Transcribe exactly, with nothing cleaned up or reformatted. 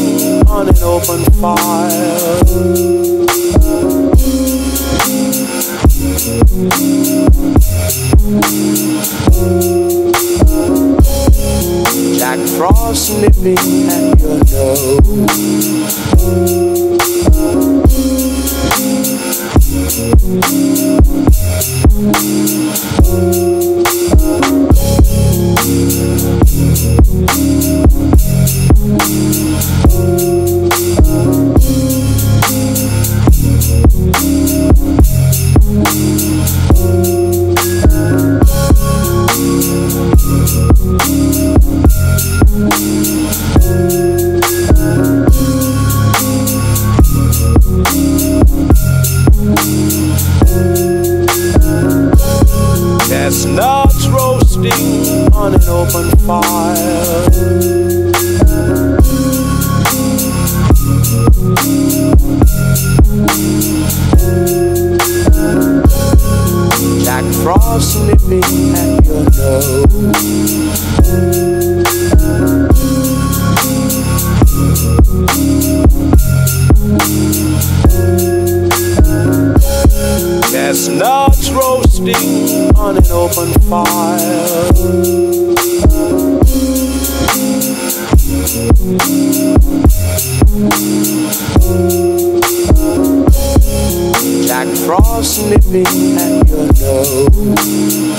roasting on an open fire. Jack Frost nipping at your nose. Chestnuts roasting on an open fire. Jack Frost nipping at your nose. Chestnuts roasting on an open fire. Jack Frost nipping at your nose.